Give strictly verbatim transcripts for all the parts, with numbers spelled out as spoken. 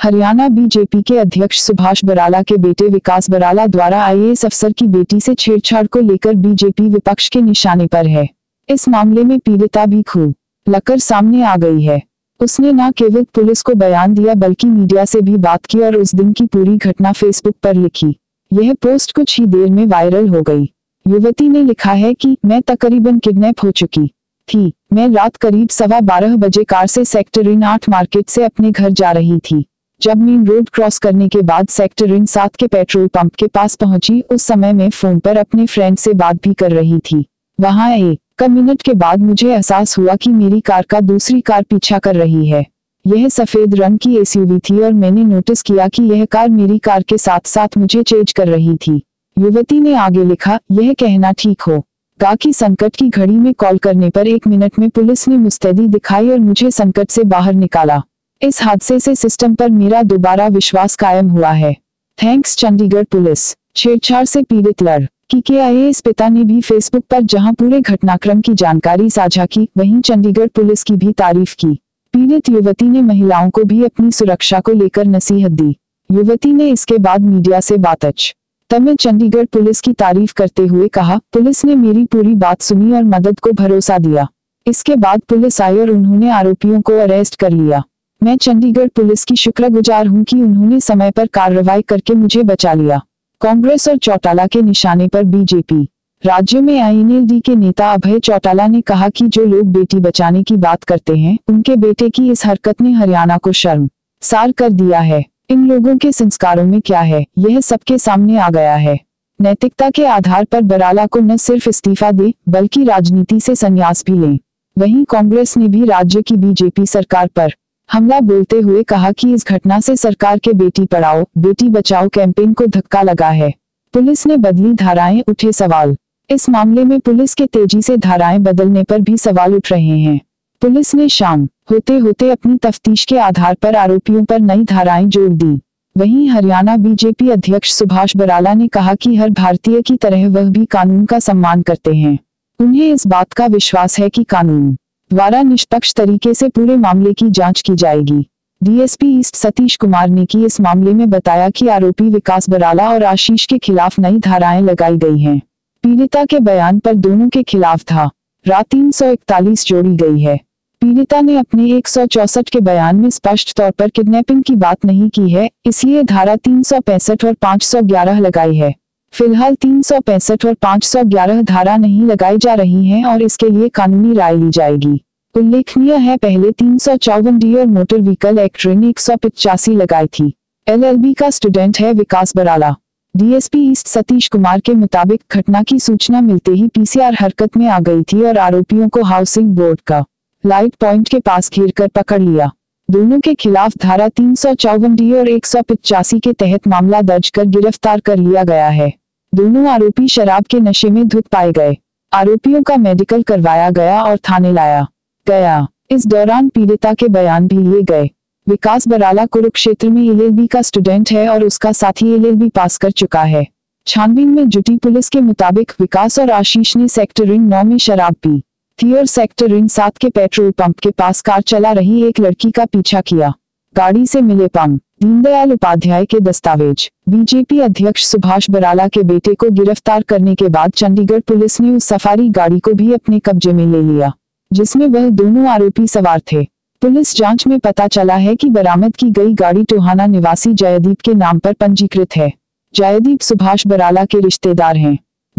Haryana BJP के अध्यक्ष सुभाष बराला के बेटे विकास बराला द्वारा आईएएस अफसर की बेटी से छेड़छाड़ को लेकर बीजेपी विपक्ष के निशाने पर है। इस मामले में पीड़िता भी खूब लकर सामने आ गई है। उसने न केवल पुलिस को बयान दिया बल्कि मीडिया से भी बात की और उस दिन की पूरी घटना फेसबुक पर लिखी। यह पोस्ट कुछ ही देर में वायरल हो गई। युवती ने लिखा है कि मैं तकरीबन किडनैप हो चुकी थी। मैं रात करीब सवा बारह बजे कार से सेक्टर इन आठ मार्केट से अपने घर जा रही थी। जब मेन रोड क्रॉस करने के बाद सेक्टर इन सात के पेट्रोल पंप के पास पहुंची, उस समय मैं फोन पर अपने फ्रेंड से बात भी कर रही थी। वहां एक मिनट के बाद मुझे एहसास हुआ कि मेरी कार का दूसरी कार पीछा कर रही है। यह सफेद रंग की एसयूवी थी और मैंने नोटिस किया कि यह कार मेरी कार के साथ साथ मुझे चेज कर रही थी। युवती ने आगे लिखा, यह कहना ठीक हो गा कि संकट की घड़ी में कॉल करने पर एक मिनट में पुलिस ने मुस्तैदी दिखाई और मुझे संकट से बाहर निकाला। इस हादसे से सिस्टम पर मेरा दोबारा विश्वास कायम हुआ है। Thanks Chandigarh police. छेड़छाड़ से पीड़ित लड़की के आईएएस पिता ने भी फेसबुक पर जहां पूरे घटनाक्रम की जानकारी साझा की, वहीं चंडीगढ़ पुलिस की भी तारीफ की। पीड़ित युवती ने महिलाओं को भी अपनी सुरक्षा को लेकर नसीहत दी। युवती ने इसके बाद मीडिया से बातच तमिल चंडीगढ़ पुलिस की तारीफ करते हुए कहा, पुलिस ने मेरी पूरी बात सुनी और मदद को भरोसा दिया। इसके बाद पुलिस आई और उन्होंने आरोपियों को अरेस्ट कर लिया। मैं चंडीगढ़ पुलिस की शुक्रगुजार हूं कि उन्होंने समय पर कार्रवाई करके मुझे बचा लिया। कांग्रेस और चौटाला के निशाने पर बीजेपी। राज्य में आईएनएलडी के नेता अभय चौटाला ने कहा कि जो लोग बेटी बचाने की बात करते हैं, उनके बेटे की इस हरकत ने हरियाणा को शर्मसार कर दिया है। इन लोगों के संस्कारों में क्या है, यह सबके सामने आ गया है। नैतिकता के आधार पर बराला को न सिर्फ इस्तीफा दे बल्कि राजनीति से संन्यास भी लें। वहीं कांग्रेस ने भी राज्य की बीजेपी सरकार पर हमला बोलते हुए कहा कि इस घटना से सरकार के बेटी पढ़ाओ बेटी बचाओ कैंपेन को धक्का लगा है। पुलिस ने बदली धाराएं, उठे सवाल। इस मामले में पुलिस के तेजी से धाराएं बदलने पर भी सवाल उठ रहे हैं। पुलिस ने शाम होते होते अपनी तफ्तीश के आधार पर आरोपियों पर नई धाराएं जोड़ दी। वहीं हरियाणा बीजेपी अध्यक्ष सुभाष बराला ने कहा कि हर भारतीय की तरह वह भी कानून का सम्मान करते हैं। उन्हें इस बात का विश्वास है कि कानून द्वारा निष्पक्ष तरीके से पूरे मामले की जांच की जाएगी। डीएसपी ईस्ट सतीश कुमार ने की इस मामले में बताया कि आरोपी विकास बराला और आशीष के खिलाफ नई धाराएं लगाई गई हैं। पीड़िता के बयान पर दोनों के खिलाफ था रात तीन सौ इकतालीस जोड़ी गई है। पीड़िता ने अपने एक सौ चौसठ के बयान में स्पष्ट तौर पर किडनैपिंग की बात नहीं की है, इसलिए धारा तीन सौ पैंसठ और पाँच सौ ग्यारह लगाई है। फिलहाल तीन सौ पैंसठ और पाँच सौ ग्यारह धारा नहीं लगाई जा रही हैं और इसके लिए कानूनी राय ली जाएगी। उल्लेखनीय है, पहले तीन सौ चौवन डी और मोटर व्हीकल एक्ट ने एक सौ पिचासी लगाई थी। एलएलबी का स्टूडेंट है विकास बराला। डीएसपी ईस्ट सतीश कुमार के मुताबिक घटना की सूचना मिलते ही पीसीआर हरकत में आ गई थी और आरोपियों को हाउसिंग बोर्ड का लाइट पॉइंट के पास घेर कर पकड़ लिया। दोनों के खिलाफ धारा तीन सौ चौवन डी और एक सौ पिचासी के तहत मामला दर्ज कर गिरफ्तार कर लिया गया है। दोनों आरोपी शराब के नशे में धुत पाए गए। आरोपियों का मेडिकल करवाया गया और थाने लाया गया। इस दौरान पीड़िता के बयान भी लिए गए। विकास बराला कुरुक्षेत्र में एलएलबी का स्टूडेंट है और उसका साथी एलएलबी पास कर चुका है। छानबीन में जुटी पुलिस के मुताबिक विकास और आशीष ने सेक्टर रिंग नौ में शराब पी थी और सेक्टर रिंग सात के पेट्रोल पंप के पास कार चला रही एक लड़की का पीछा किया। गाड़ी से मिले पंप दीनदयाल उपाध्याय के दस्तावेज। बीजेपी अध्यक्ष सुभाष बराला के बेटे को गिरफ्तार करने के बाद चंडीगढ़ पुलिस ने उस सफारी गाड़ी को भी अपने कब्जे में ले लिया जिसमें वह दोनों आरोपी सवार थे। पुलिस जांच में पता चला है कि बरामद की गई गाड़ी टोहाना निवासी जयदीप के नाम पर पंजीकृत है। जयदीप सुभाष बराला के रिश्तेदार हैं।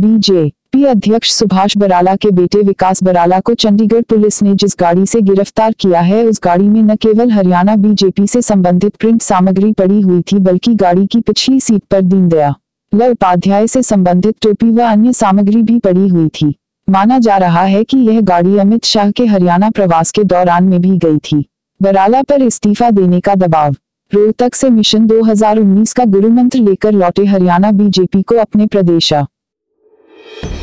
बीजेपी अध्यक्ष सुभाष बराला के बेटे विकास बराला को चंडीगढ़ पुलिस ने जिस गाड़ी से गिरफ्तार किया है, उस गाड़ी में न केवल हरियाणा बीजेपी से संबंधित प्रिंट सामग्री पड़ी हुई थी बल्कि गाड़ी की पिछली सीट पर दीनदयाल उपाध्याय से संबंधित टोपी व अन्य सामग्री भी पड़ी हुई थी। माना जा रहा है कि यह गाड़ी अमित शाह के हरियाणा प्रवास के दौरान में भी गई थी। बराला पर इस्तीफा देने का दबाव। रोहतक से मिशन दो हज़ार उन्नीस का गुरुमंत्र लेकर लौटे हरियाणा बीजेपी को अपने प्रदेश